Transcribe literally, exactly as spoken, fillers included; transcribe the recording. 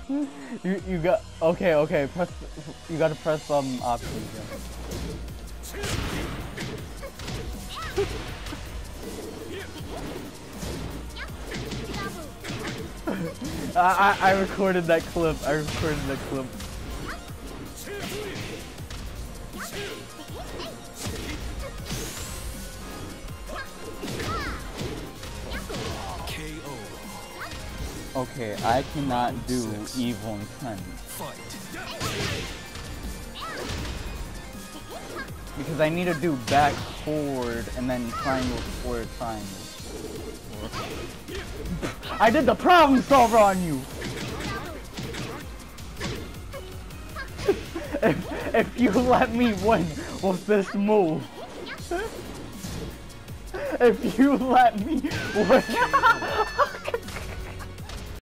You you got okay okay press you gotta press some um, options. Yeah. I, I I recorded that clip. I recorded that clip. Okay, I cannot do evil intent. Because I need to do back forward and then triangle forward triangle. I did the problem solver on you! if, if you let me win with this move. If you let me win.